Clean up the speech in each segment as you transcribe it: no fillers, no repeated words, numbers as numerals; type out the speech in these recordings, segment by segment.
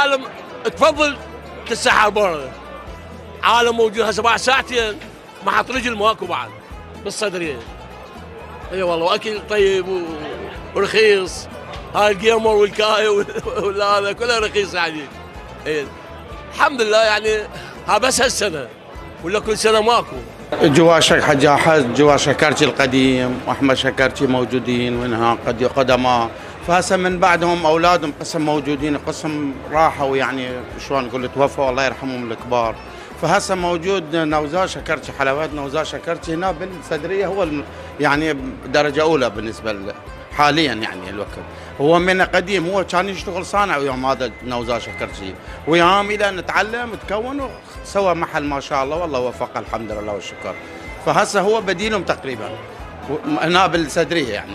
العالم تفضل تتسحر برا. عالم موجود هسه بعد ساعتين ما حط رجل ماكو بعد بالصدريه. اي والله، واكل طيب ورخيص. هاي الجيمر والكاي ولا هذا كله رخيص يعني. إيه. الحمد لله يعني. ها بس هالسنه ولا كل سنه ماكو. جواشك حج احد، جواش شكرتي القديم واحمد شكرتي موجودين وانها قدماء، فهسه من بعدهم اولادهم قسم موجودين، قسم راحوا يعني شلون نقول توفوا الله يرحمهم الكبار. فهسه موجود نوزار شكرتي حلوات، نوزار شكرتي هنا بالصدريه هو يعني درجه اولى بالنسبه حاليا يعني الوقت. هو من قديم، هو كان يشتغل صانع ويوم هذا نوزار شكرتي، ويوم الى نتعلم تكون وسوى محل ما شاء الله والله وفقه الحمد لله والشكر. فهسه هو بديلهم تقريبا هنا بالصدريه يعني.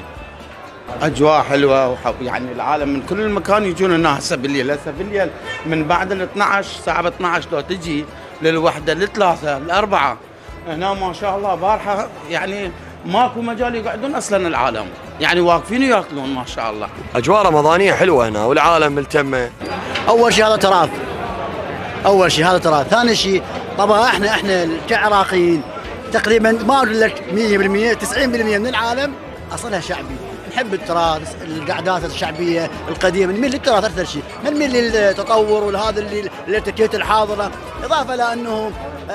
اجواء حلوه يعني العالم من كل مكان يجون هنا هسه بالليل. هسه بالليل من بعد ال 12 الساعه 12 لو تجي للوحده للثلاثه الاربعه هنا ما شاء الله بارحه يعني ماكو مجال يقعدون اصلا العالم، يعني واقفين وياكلون ما شاء الله. اجواء رمضانيه حلوه هنا والعالم ملتمه. اول شيء هذا تراث، اول شيء هذا تراث. ثاني شيء طبعا احنا كعراقيين تقريبا ما اقول لك 100% 90% من العالم اصلها شعبي. نحب التراث، القعدات الشعبيه القديمه، نميل للتراث اكثر شيء، ما نميل للتطور والهذا اللي الاتيكيت الحاضره، اضافه لانه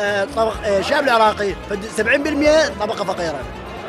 الشعب العراقي 70% طبقه فقيره،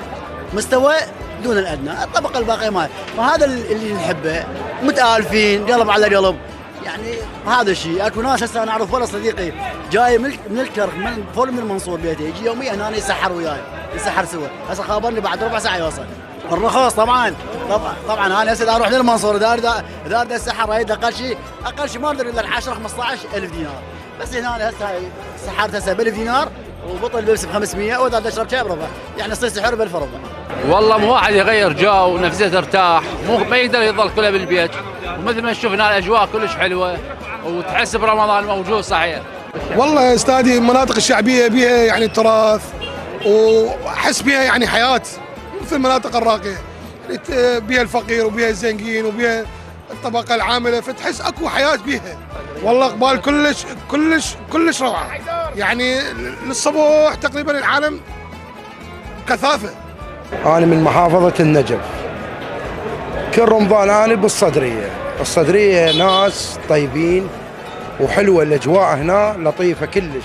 مستوى دون الادنى، الطبقه الباقيه ما. فهذا اللي نحبه، متالفين قلب على قلب يعني. هذا الشيء. اكو ناس هسه انا اعرف والله صديقي جاي من الكرك من فول من المنصور بيته، يجي يوميا هنا يسحر وياي، يسحر سوا. هسه خابرني بعد ربع ساعه يوصل. الرخص طبعا انا هسه اروح للمنصور اذا اريد السحر هاي اقل شيء ما اقدر الا 10 15 الف دينار. بس هنا هسه سحرت هسه ب 1000 دينار وبطل بلبس ب 500، واذا اشرب شاي بربع، يعني يصير سحر ب 1000 ربع. والله مو واحد يغير جو ونفسيته ترتاح، ما يقدر يظل كله بالبيت. ومثل ما نشوف هنا الاجواء كلش حلوه وتحس برمضان موجود صحيح. والله يا استاذي المناطق الشعبيه بها يعني تراث، واحس بها يعني حياه مثل المناطق الراقيه، يعني بها الفقير وبها الزنقين وبها الطبقه العامله، فتحس اكو حياه بها. والله اقبال كلش روعه، يعني للصبح تقريبا العالم كثافه. انا من محافظه النجف، كل رمضان انا بالصدريه. الصدريه ناس طيبين وحلوه، الاجواء هنا لطيفه كلش.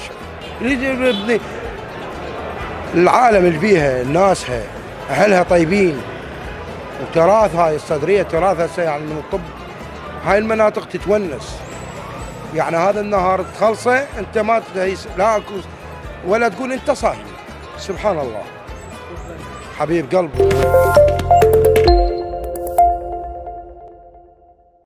العالم اللي فيها ناسها اهلها طيبين، وتراث هاي الصدريه تراث هسه يعني من الطب. هاي المناطق تتونس، يعني هذا النهار تخلصه انت ما لا اكو ولا تقول انت صايم. سبحان الله حبيب قلبي.